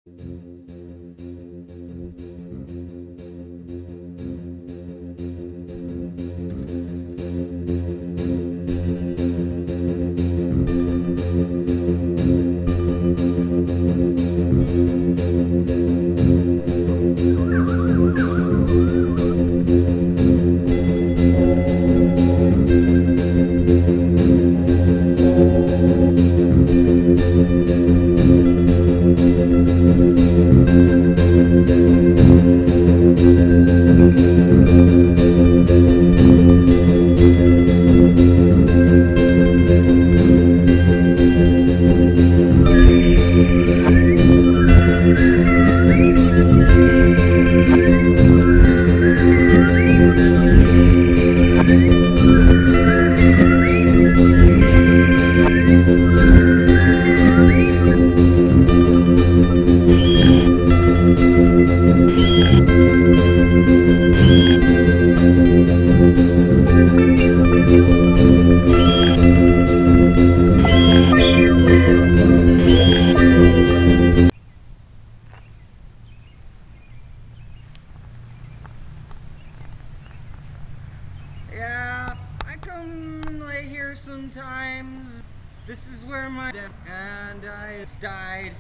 Yeah, I come late here sometimes. This is where my and I died.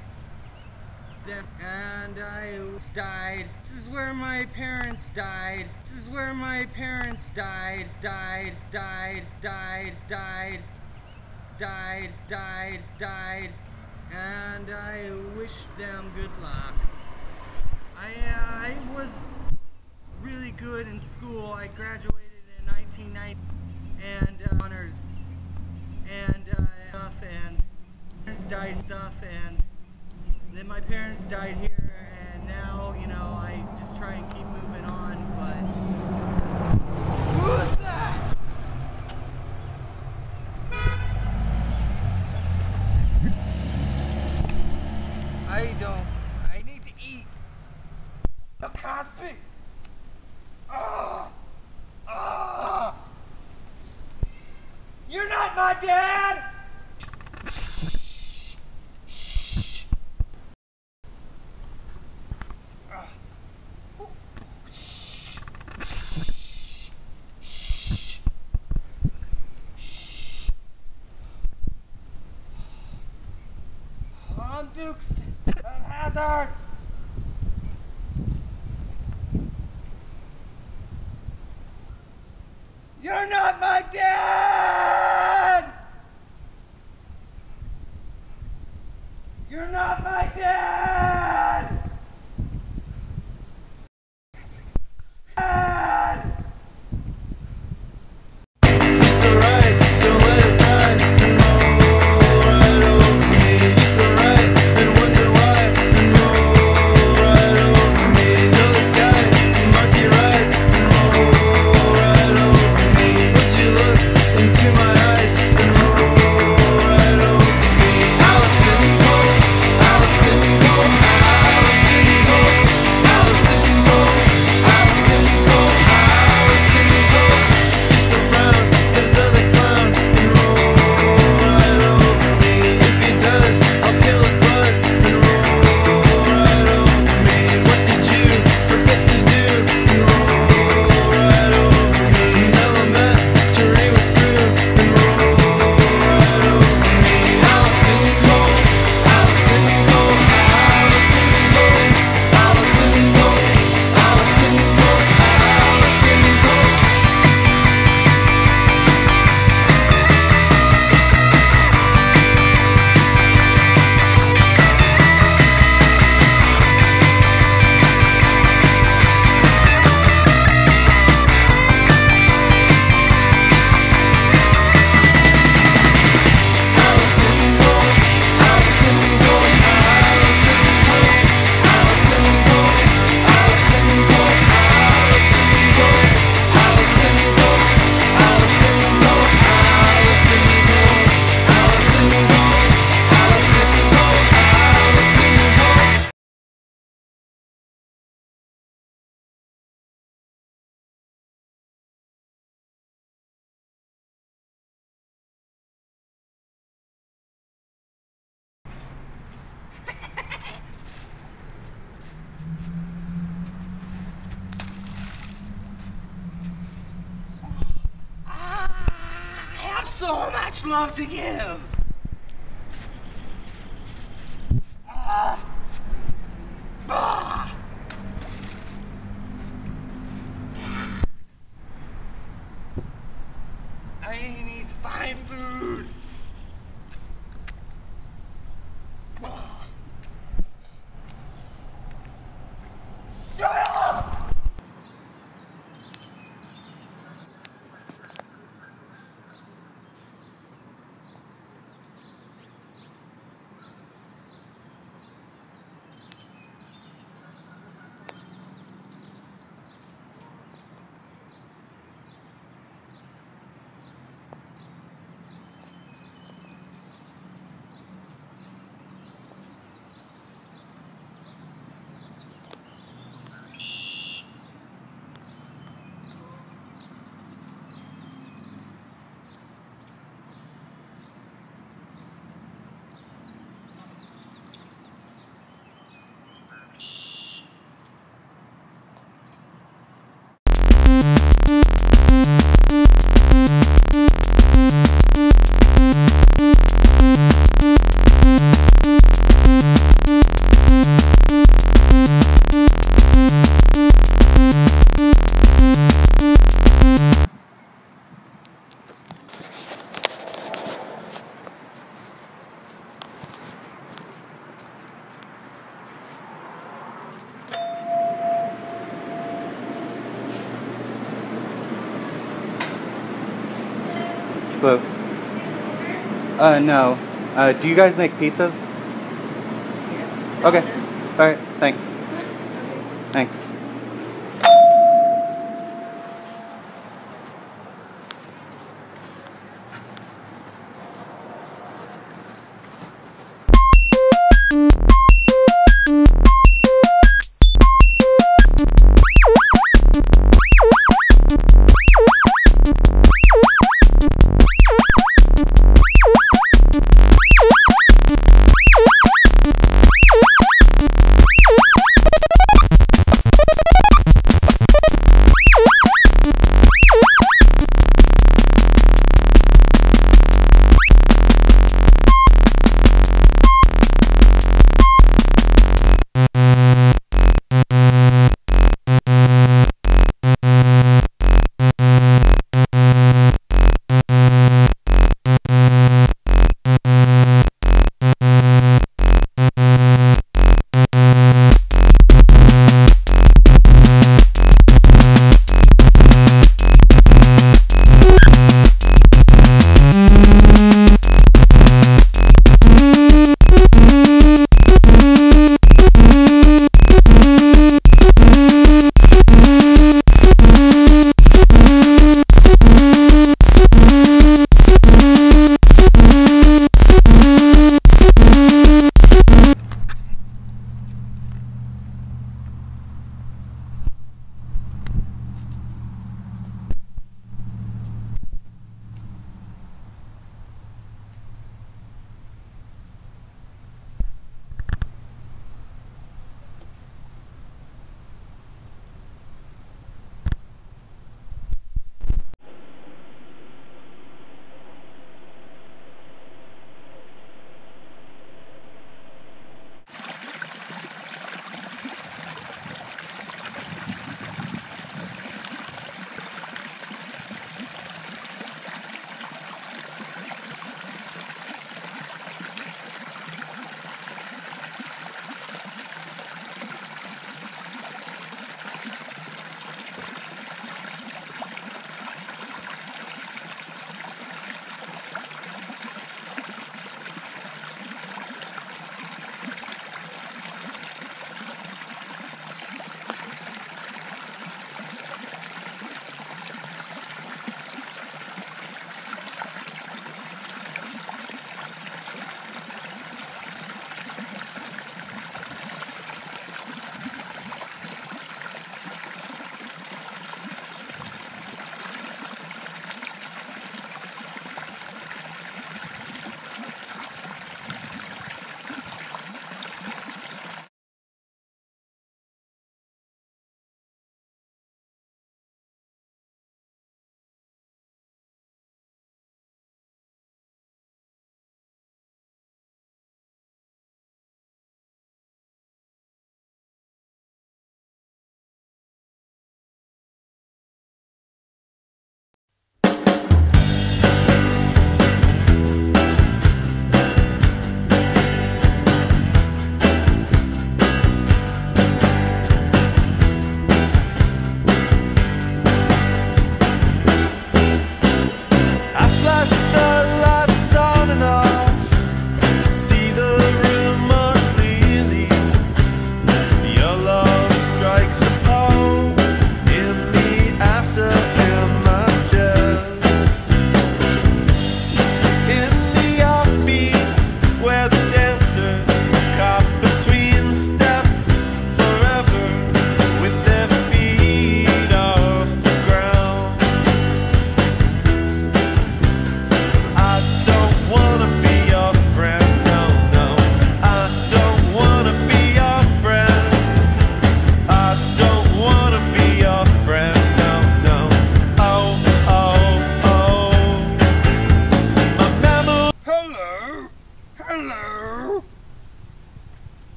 And I died. This is where my parents died. This is where my parents died. Died. And I wish them good luck. I was really good in school. I graduated in 1990 and honors and stuff, and parents died and stuff, and then my parents died here, and now, you know, I just try and keep moving on, but who's that? I need to eat. No, Cosby! You're not my dad! I'm Dukes of Hazzard! You're not my dad! You're not my dad! Dad! Used to ride, don't let it die, and roll right over me. Used to ride and wonder why, and roll right over me. Know the sky, mark your eyes, and roll right over me. Would you look into my eyes, and roll right over me? Allison Cole, Allison Cole. love to give. I need to find food. But, no. Do you guys make pizzas? Yes. Okay. Alright, thanks. Thanks.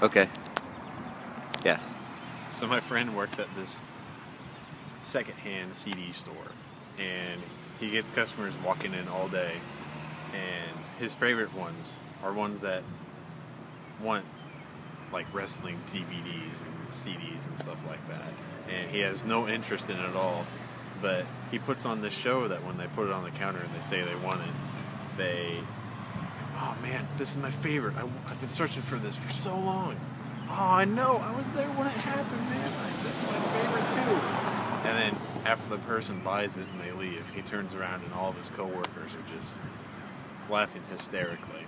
Okay. Yeah. So my friend works at this secondhand CD store, and he gets customers walking in all day, and his favorite ones are ones that want like wrestling DVDs and CDs and stuff like that, and he has no interest in it at all, but he puts on this show that when they put it on the counter and they say they want it, they, oh man, this is my favorite, I've been searching for this for so long. It's like, oh, I know, I was there when it happened, man, this is my favorite too. And then after the person buys it and they leave, he turns around and all of his coworkers are just laughing hysterically.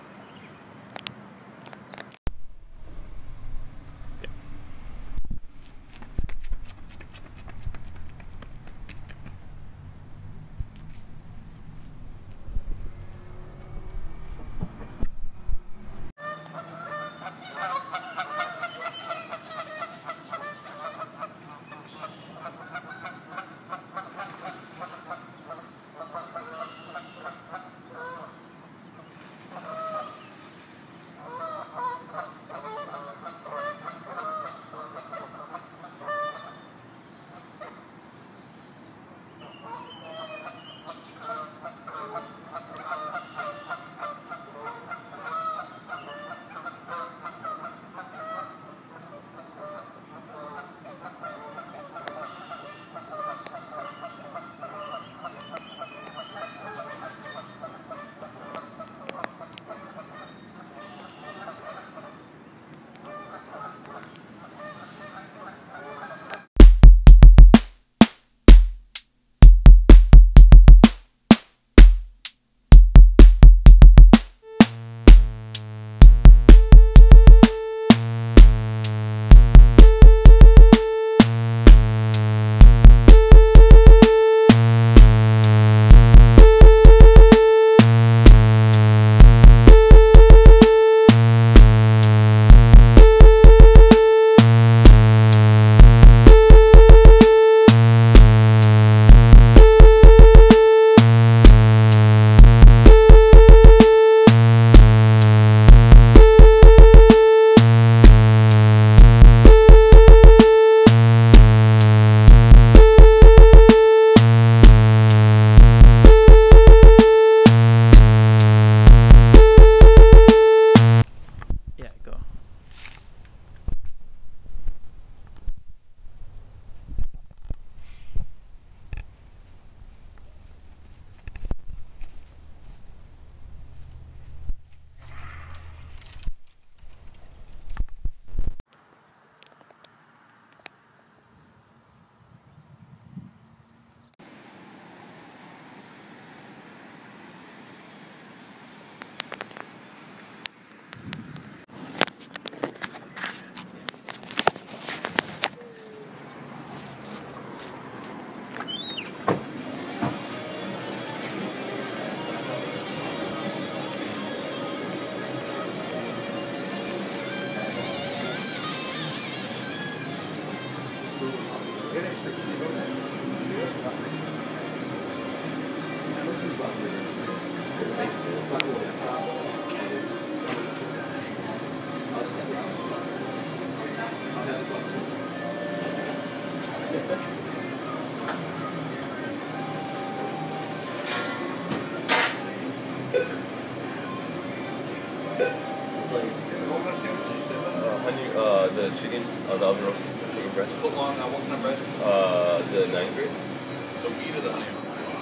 The chicken, the oven roast chicken breast. Foot long, what kind of bread? The 9th grade. The wheat or the honey?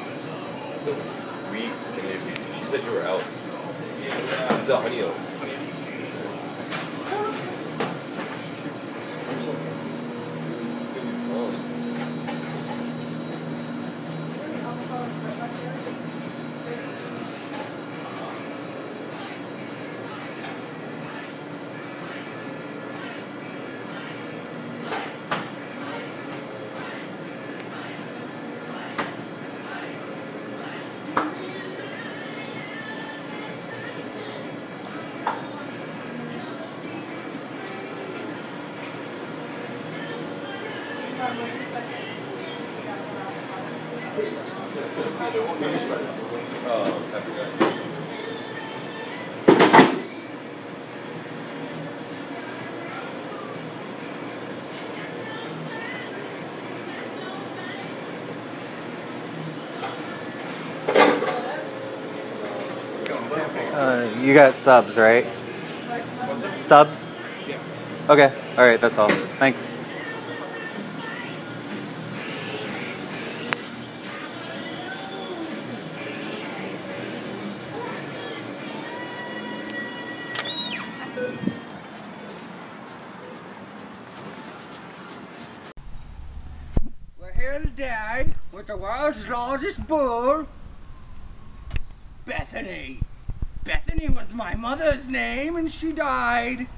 The wheat, and if she said you were out. Yeah. The honey oat. You got subs, right? What's up? Subs? Yeah. Okay. All right. That's all. Thanks. We're here today with the world's largest bull, Bethany. Bethany was my mother's name and she died.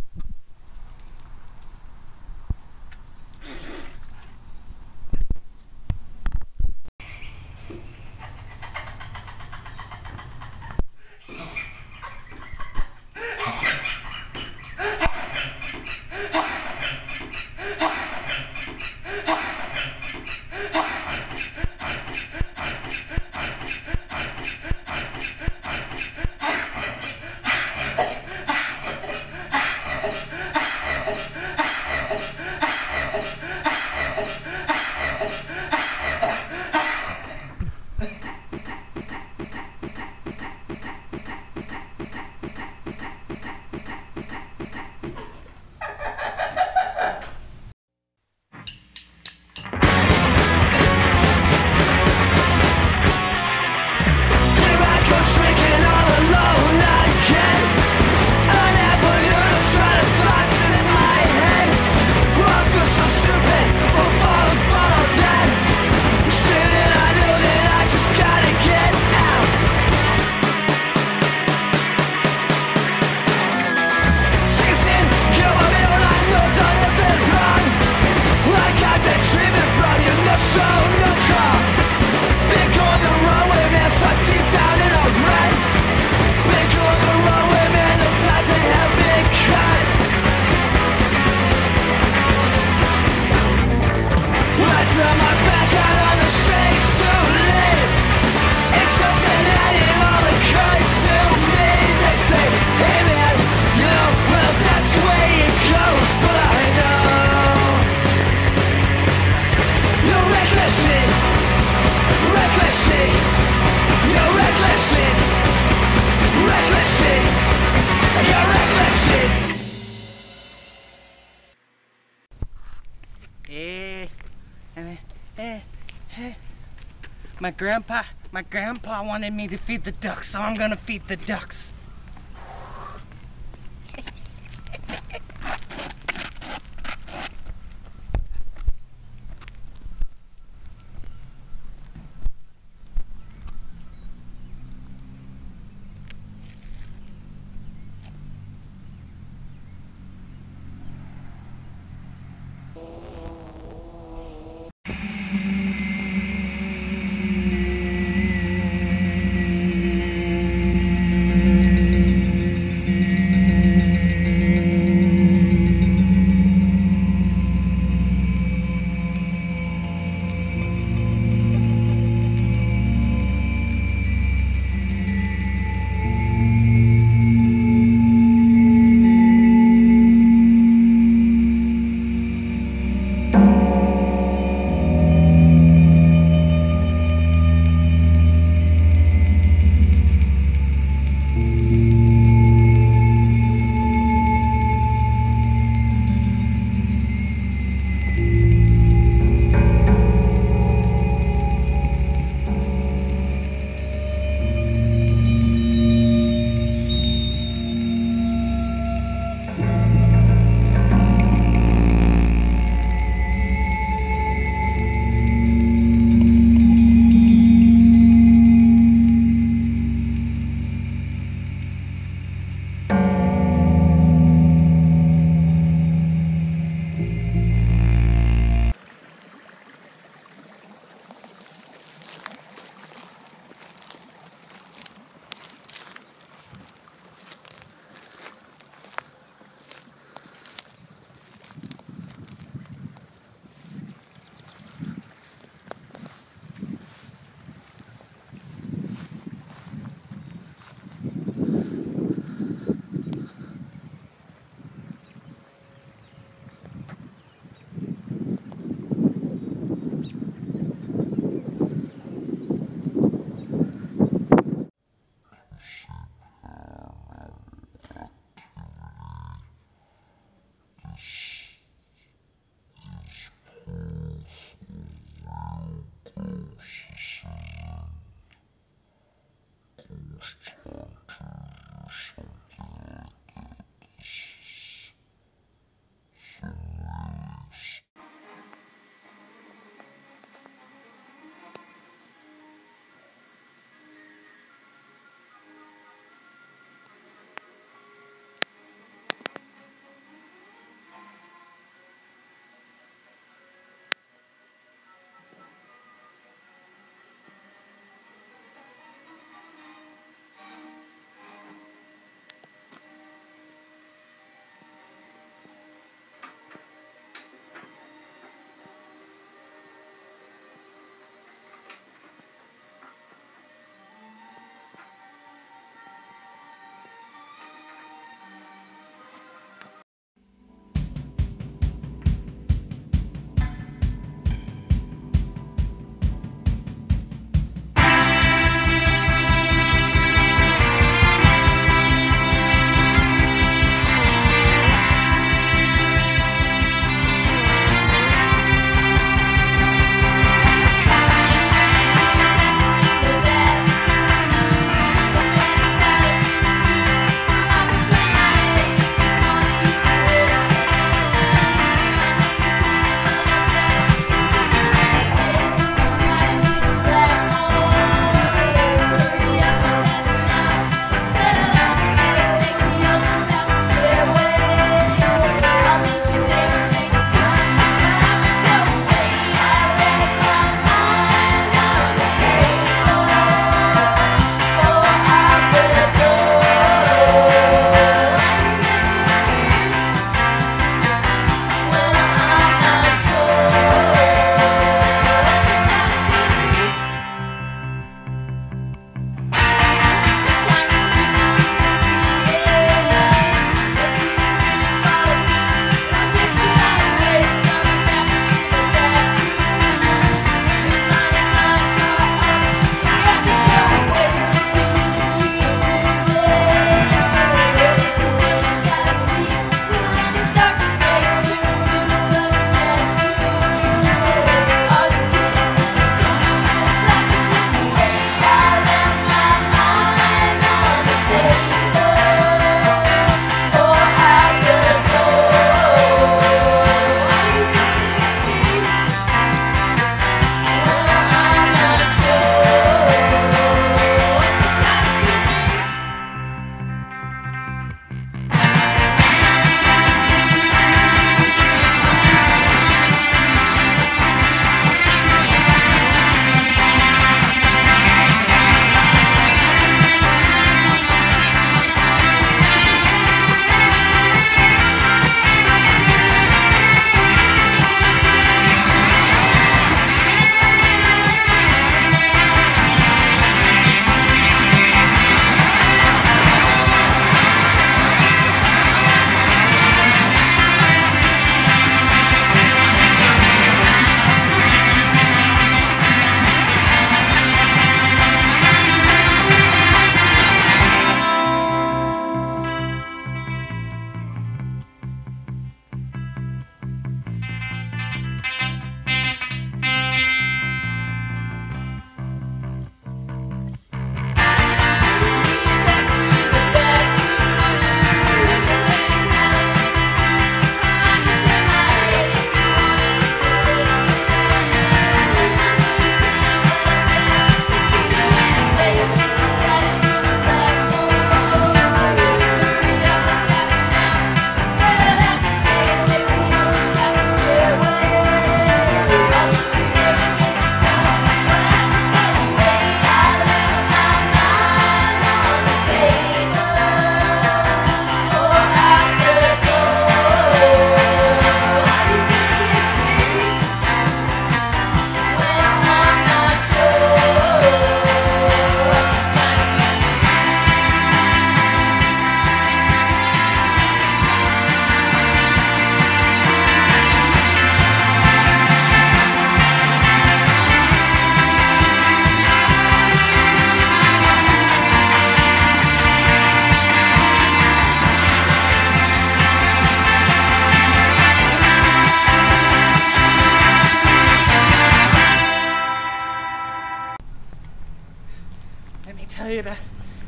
My grandpa wanted me to feed the ducks, so I'm gonna feed the ducks.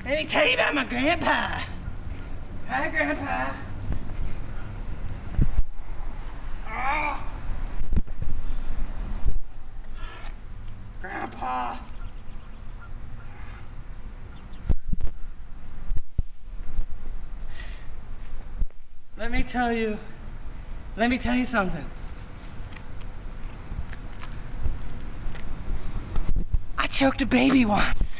Let me tell you about my grandpa. Hi, Grandpa. Oh. Grandpa. Let me tell you something. I choked a baby once.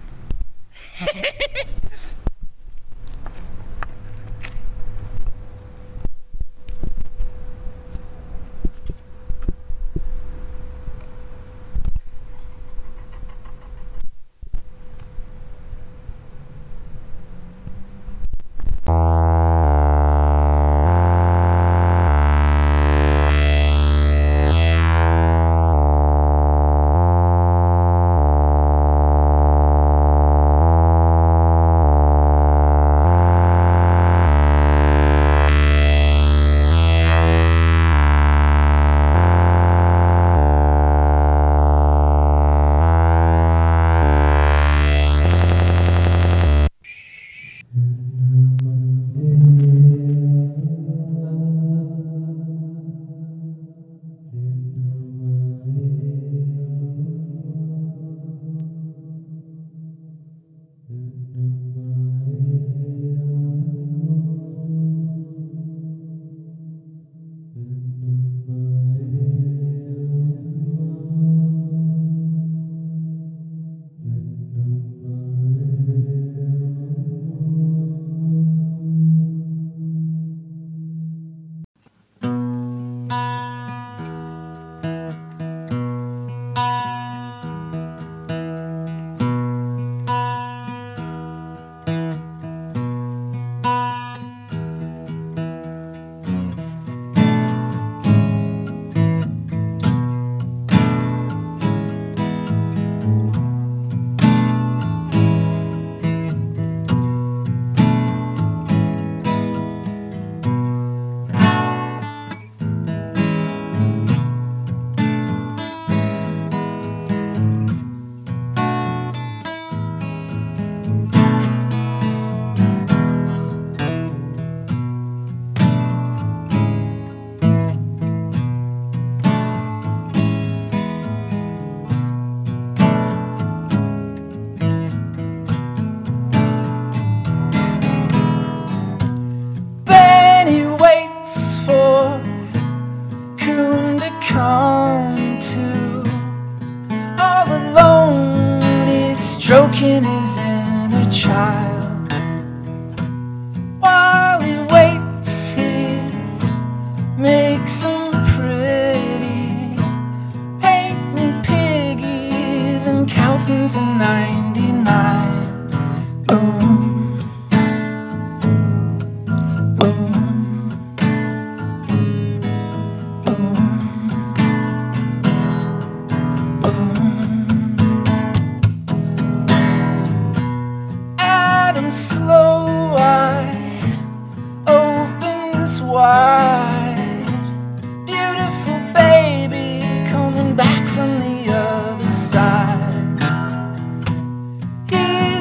Stroking his inner child. While he waits, he makes them pretty, painting piggies and counting to 99. Boom, boom, boom, boom. Slow-eyed opens wide. Beautiful baby coming back from the other side. He's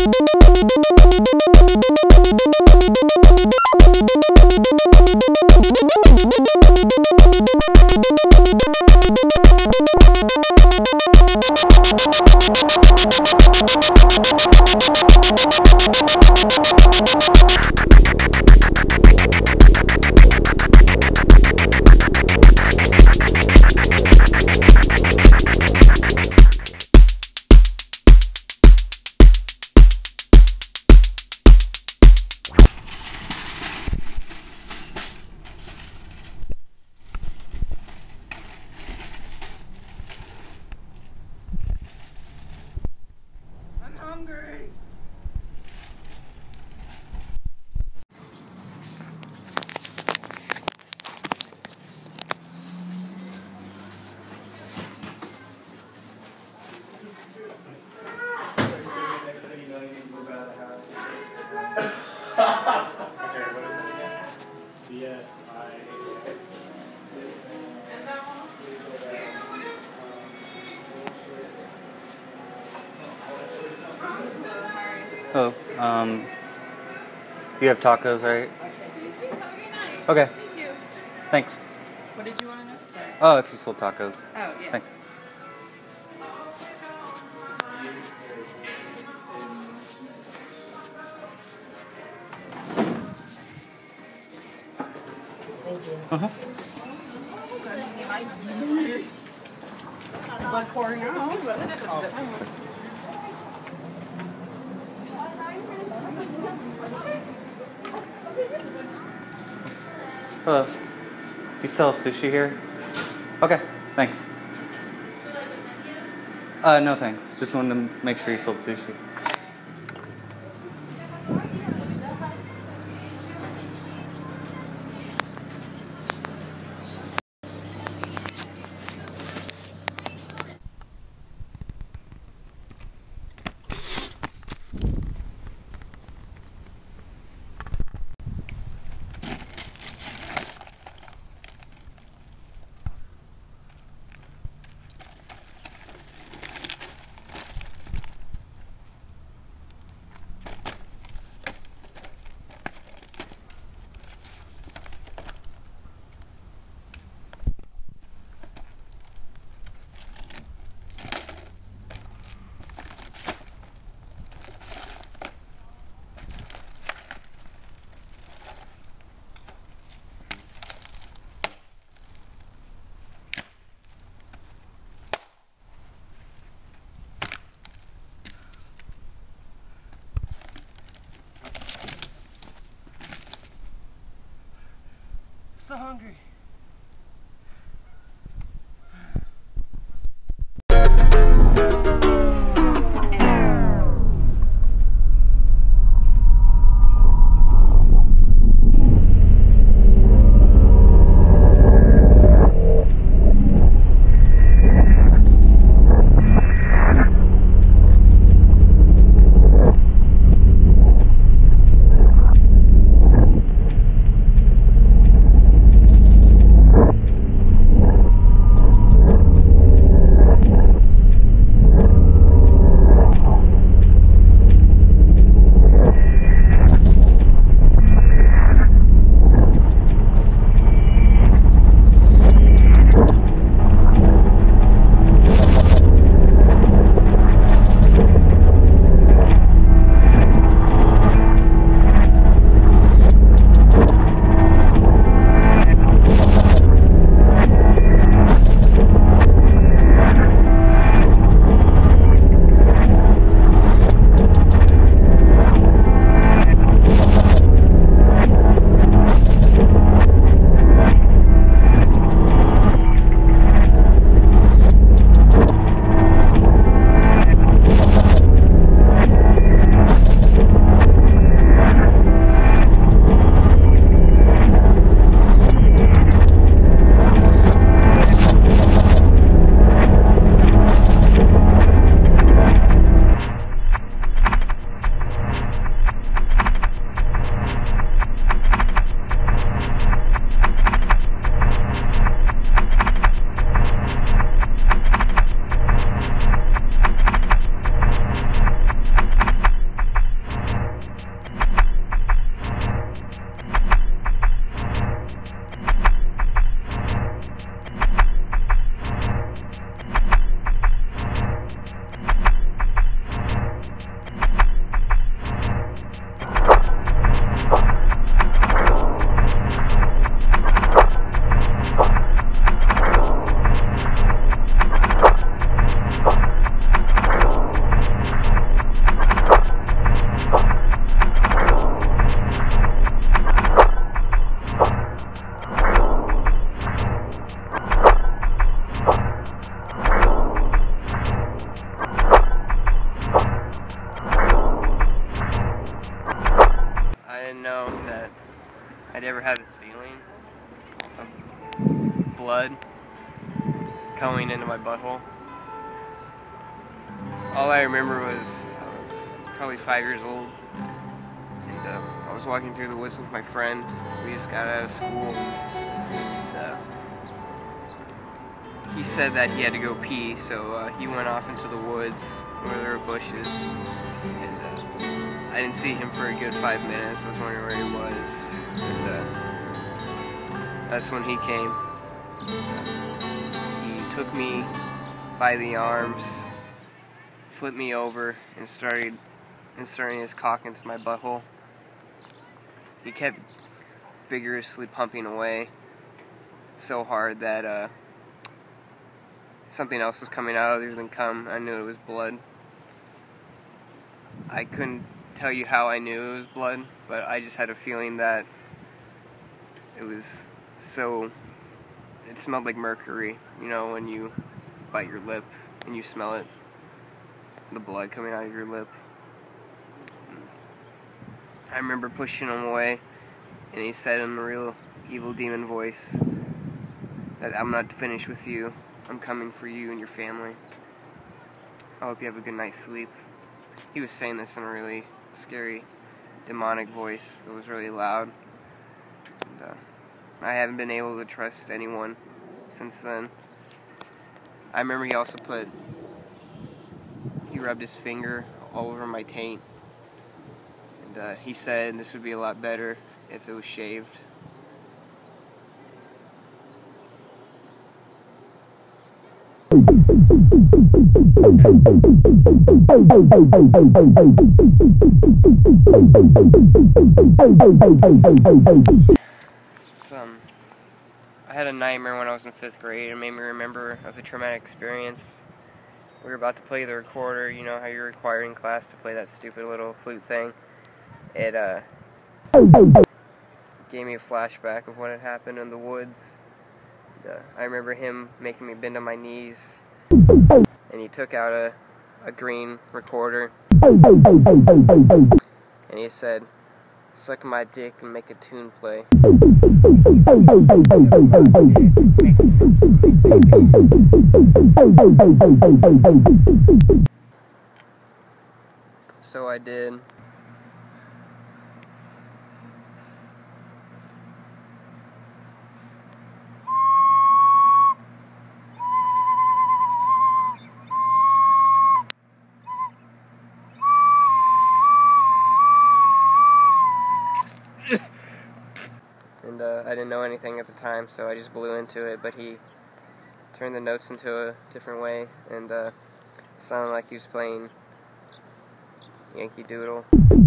I'm hungry. Oh, you have tacos, right? Okay. Thank you. Thanks. What did you want to know? Sorry. Oh, if you sold tacos. Oh, yeah. Thanks. Uh-huh. But for now, Hello. You sell sushi here? Okay, thanks. No thanks. Just wanted to make sure you sold sushi. So hungry. had this feeling of blood going into my butthole. All I remember was I was probably 5 years old, and I was walking through the woods with my friend. We just got out of school. And, he said that he had to go pee, so he went off into the woods where there were bushes, and I didn't see him for a good 5 minutes. I was wondering where he was, and that's when he came. He took me by the arms, flipped me over, and started inserting his cock into my butthole. He kept vigorously pumping away so hard that something else was coming out other than cum. I knew it was blood. I couldn't tell you how I knew it was blood, but I just had a feeling that it was so... It smelled like mercury, you know, when you bite your lip and you smell it, the blood coming out of your lip. I remember pushing him away, and he said in a real evil demon voice that I'm not finished with you. I'm coming for you and your family. I hope you have a good night's sleep. He was saying this in a really scary, demonic voice that was really loud. And, I haven't been able to trust anyone since then. I remember he also he rubbed his finger all over my taint. And he said this would be a lot better if it was shaved. I had a nightmare when I was in 5th grade. It made me remember of a traumatic experience. We were about to play the recorder. You know how you're required in class to play that stupid little flute thing. It gave me a flashback of what had happened in the woods. I remember him making me bend on my knees, and he took out a green recorder, and he said, "Suck my dick and make a tune play." So I did. And I didn't know anything at the time, so I just blew into it, but he turned the notes into a different way, and it sounded like he was playing Yankee Doodle.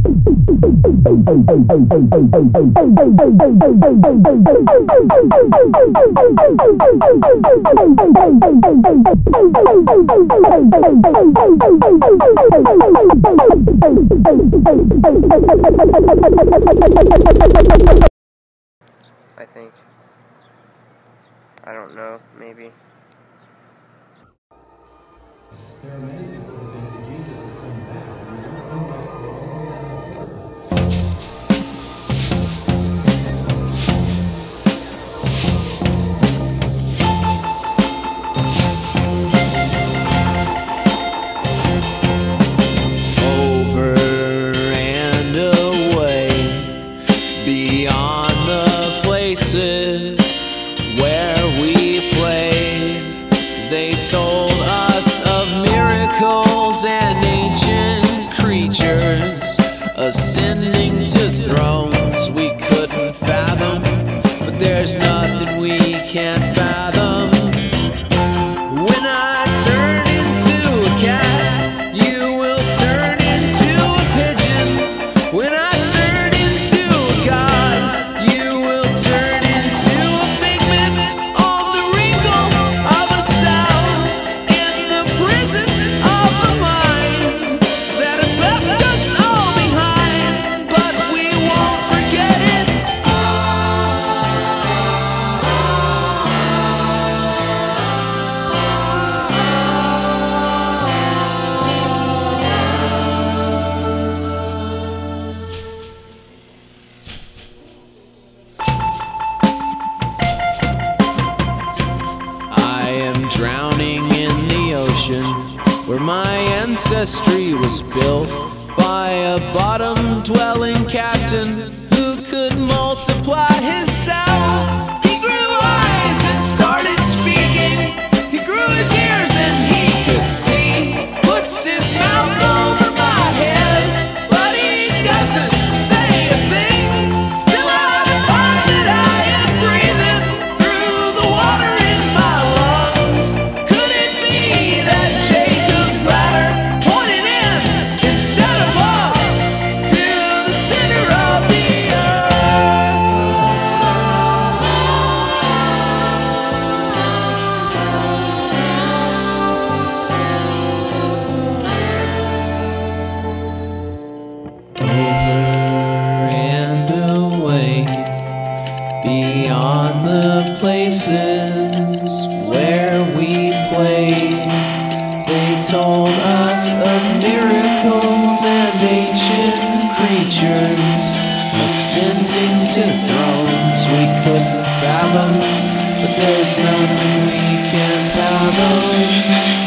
I think. I don't know, maybe. There are many people who think that Jesus is coming back, and he's going to come back for all Over and away, beyond the places where we played, they told us of miracles and ancient creatures ascending to thrones we couldn't fathom, but there's nothing we can't fathom. When I turn into a cat, you will turn into a pigeon. When I turn into a god, you will turn into a figment of the wrinkle of a sound in the prison of the mind that has left us all behind, but we won't ancestry was built by a bottom-dwelling captain who could multiply his cells. He grew eyes and started speaking. He grew his ears and he could see. Puts his mouth over my head, but he doesn't say a thing. Still I find that I am breathing through the water in my lungs. Could it be that Jacob's ladder pointed in instead of up to the center of the and away beyond the places where we played. They told us of miracles and ancient creatures ascending to thrones we couldn't fathom, but there's none we can fathom.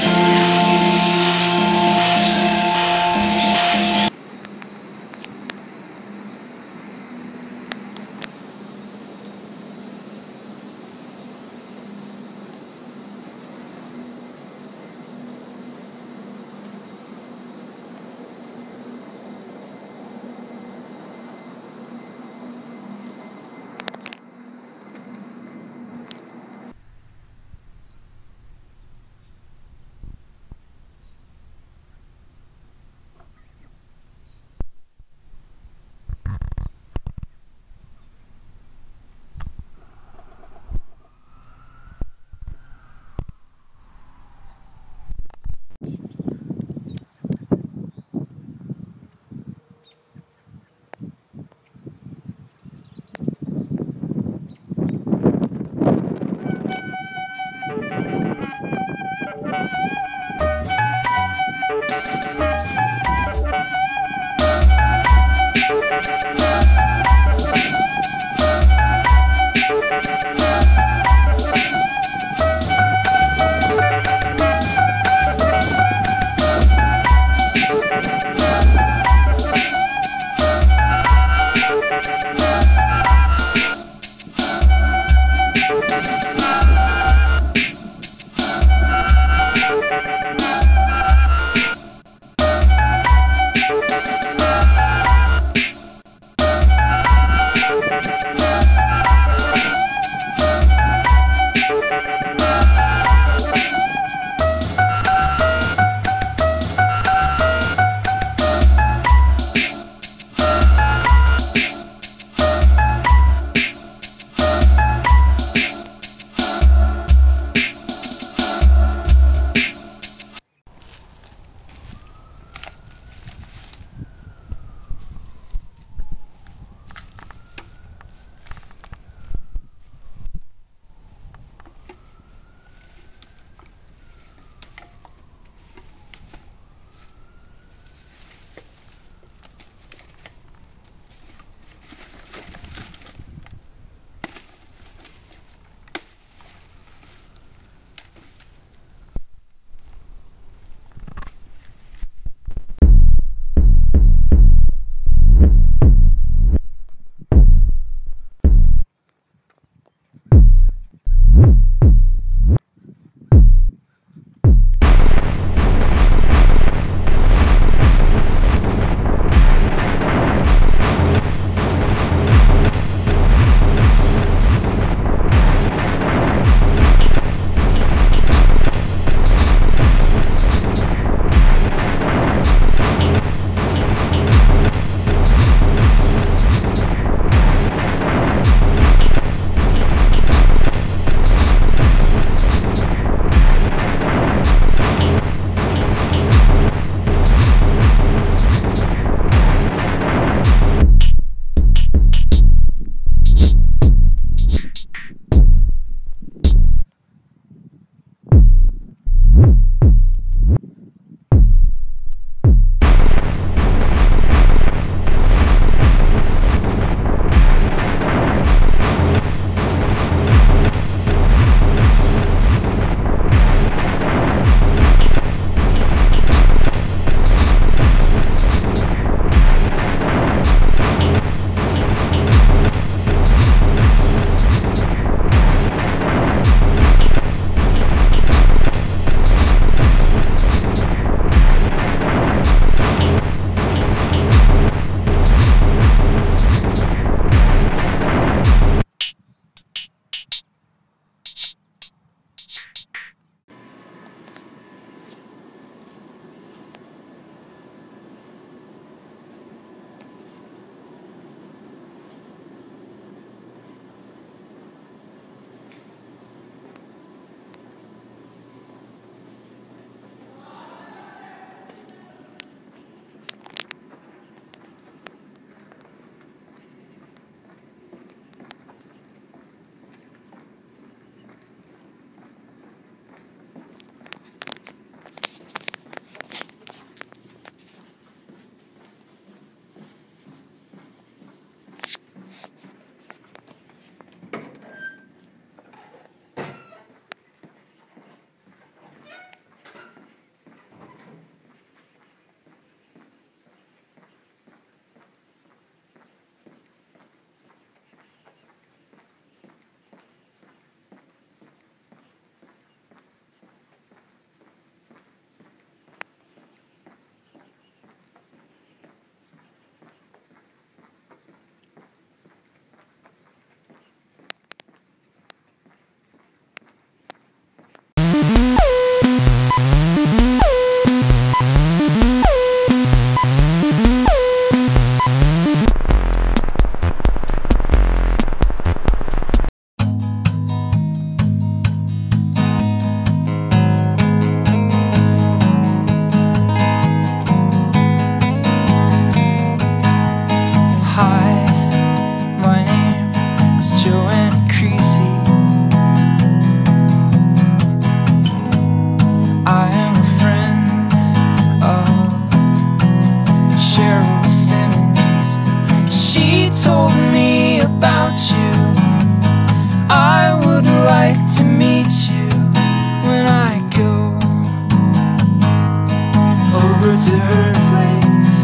over to her place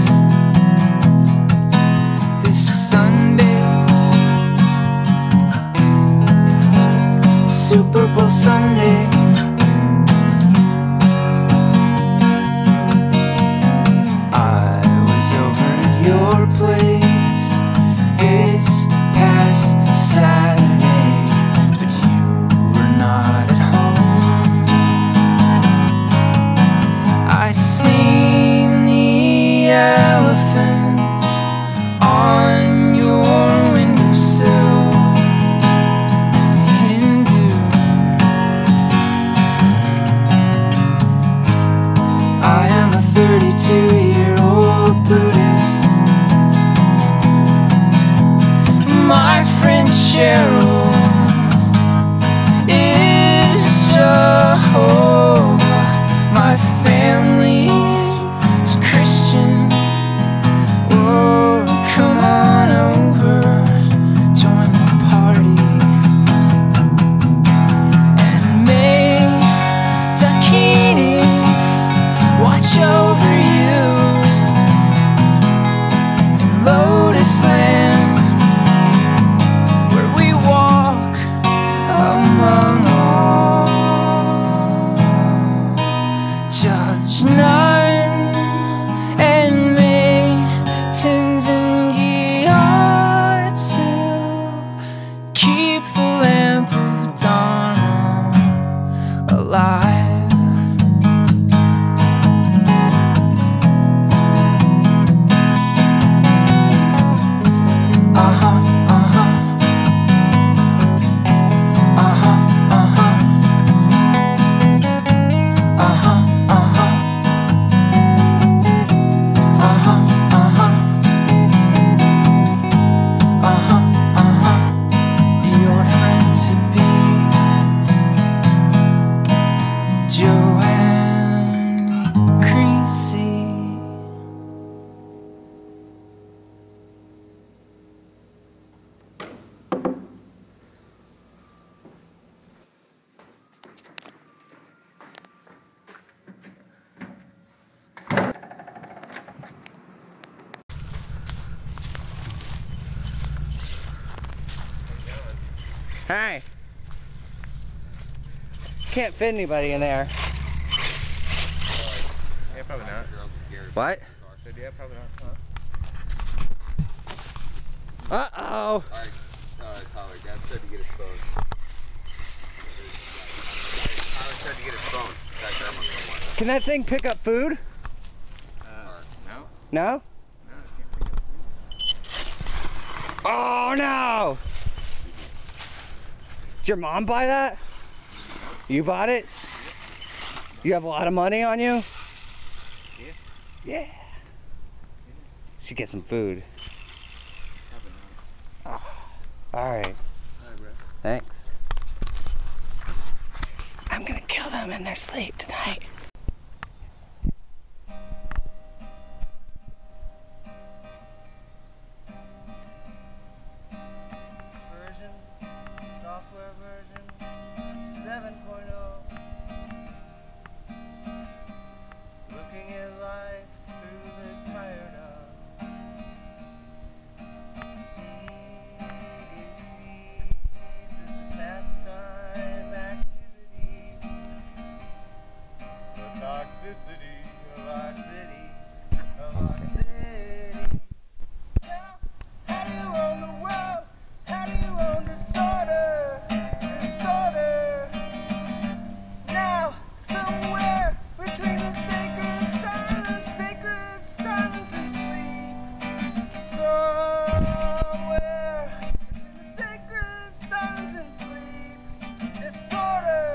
this Sunday, Super Bowl Sunday. I was over at your place this past Saturday, but you were not at home. I seen the elephants on your windowsill. Hindu. I am a 32-year-old Buddhist. My friend Cheryl is Jehovah. My family is Christian. Oh, come on over, join the party. And may Dakini watch over you in Lotus Land, where we walk among all. Judge none, and may Tenzin to keep the lamp of Dharma alive. Your friend to be, Joanne Creasy. Hi. Can't fit anybody in there. Yeah, probably not. What? Yeah, probably not. Uh-oh. Alright, Tyler, Dad said to get his phone. Tyler said to get his phone. That's Grandma somewhere. Can that thing pick up food? No? No? No, it can't pick up food. Oh no! Did your mom buy that? You bought it? You have a lot of money on you? Yeah. Yeah. Should get some food. Probably not. Oh, alright. Alright, bro. Thanks. I'm gonna kill them in their sleep tonight. Software version 7.0. Looking at life through the tired eye. EDC is a pastime activity. The toxicity of our city, Now, how do you own the world? How do you own disorder? Now, somewhere between the sacred silence and sleep. Somewhere between the sacred silence and sleep. Disorder.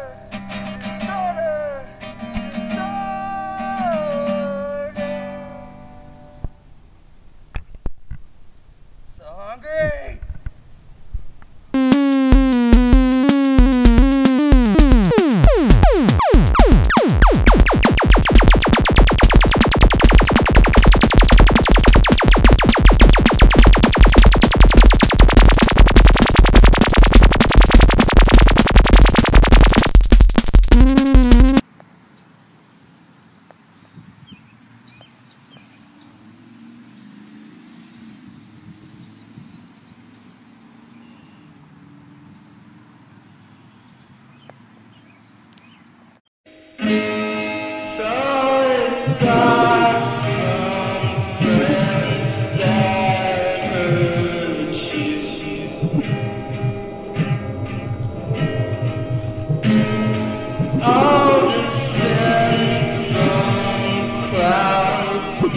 gods from friends that hurt you. All descend from clouds to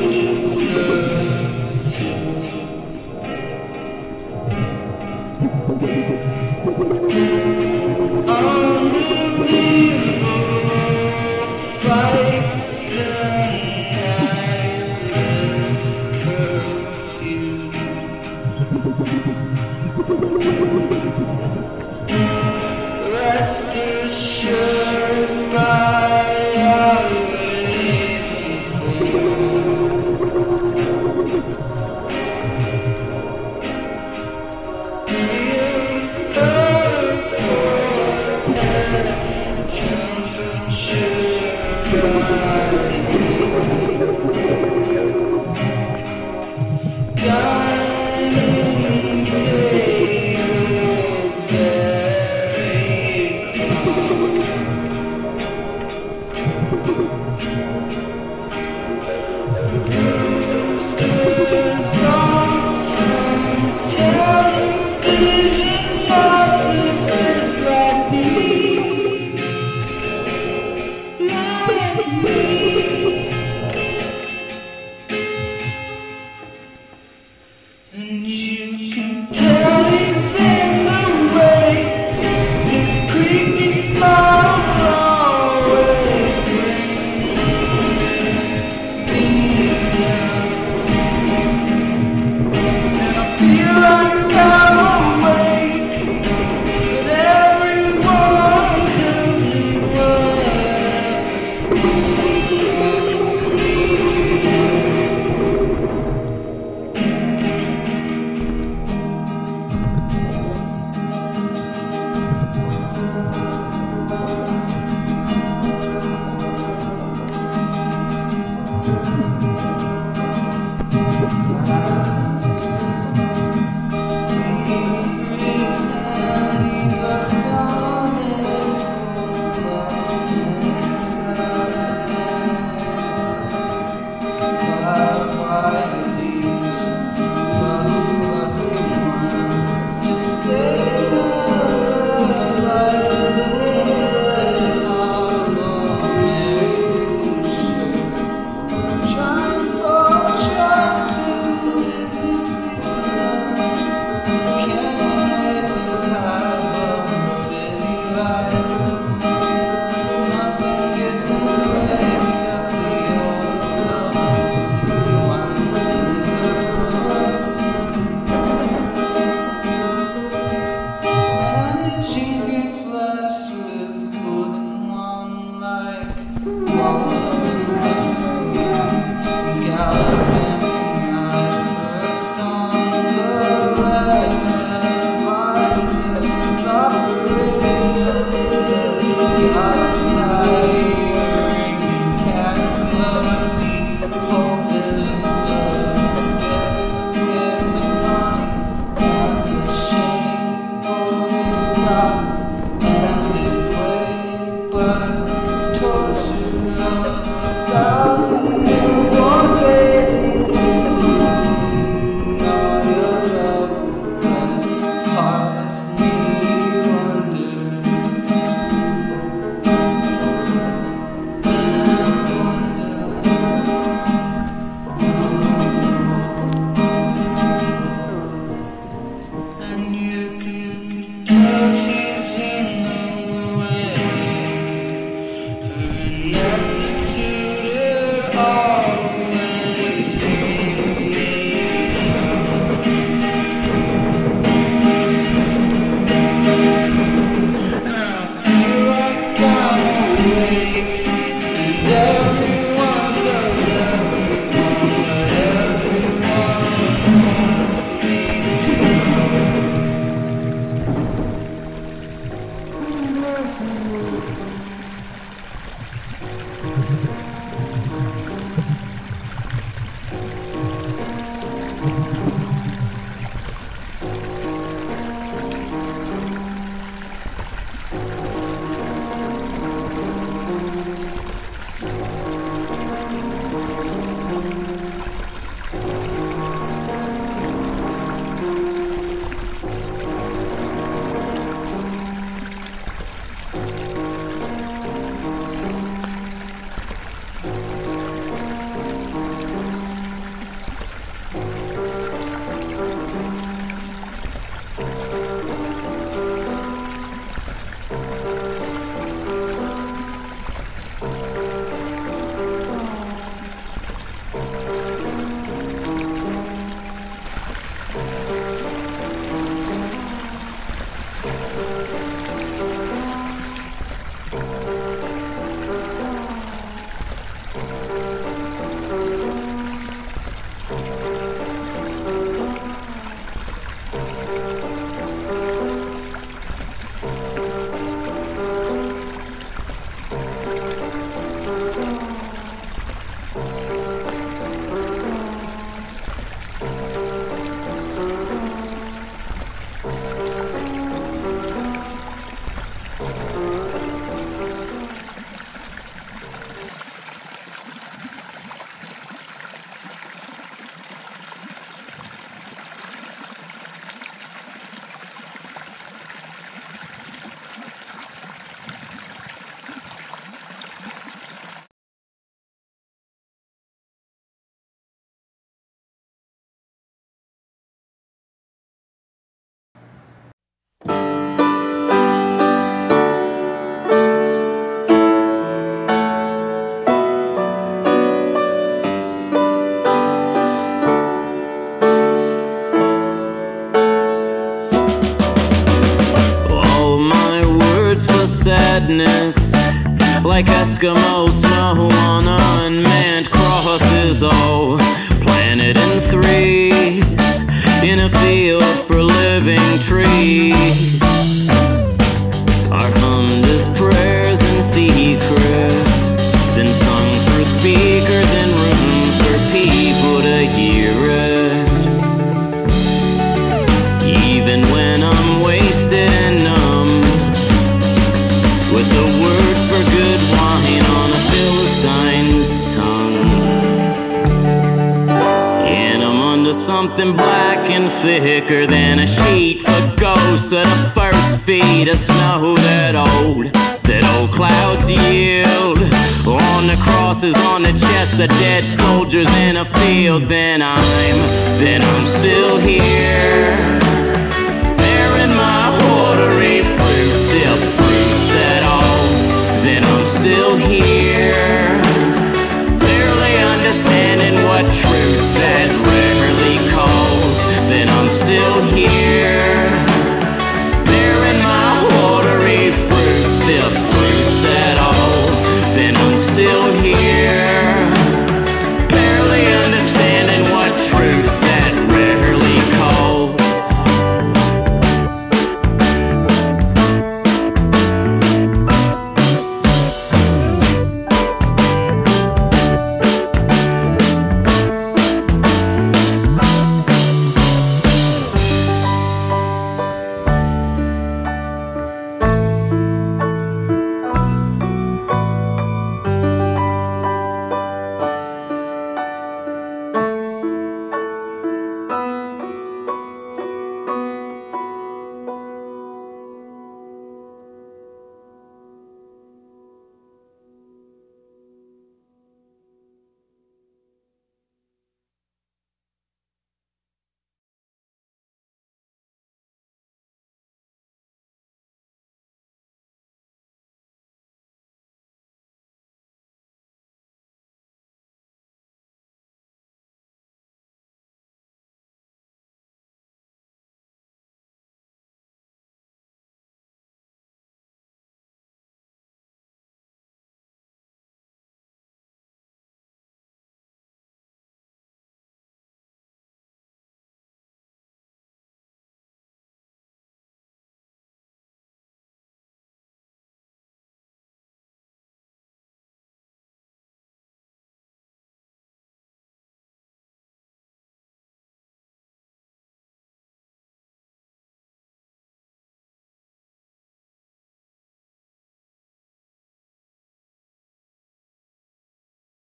desert you. Unbelievable fights and nightless curfew. Rest assured by always dining table, berry cloud. Results from television narcissists like me. And you can tell he's in the way. His creepy smile always brings me down. And I feel like I'm awake, but everyone tells me Eskimo snow on unmanned crosses, all planted in threes in a field for living trees. Are hummed as prayers in secret, then sung through speakers in rooms for people to hear it. Even when I'm wasted and numb, with the words for good wine on a Philistine's tongue. And I'm under something black and thicker than a sheet for ghosts of the first feet of snow that old clouds yield. On the crosses on the chests of dead soldiers in a field. Then I'm still here.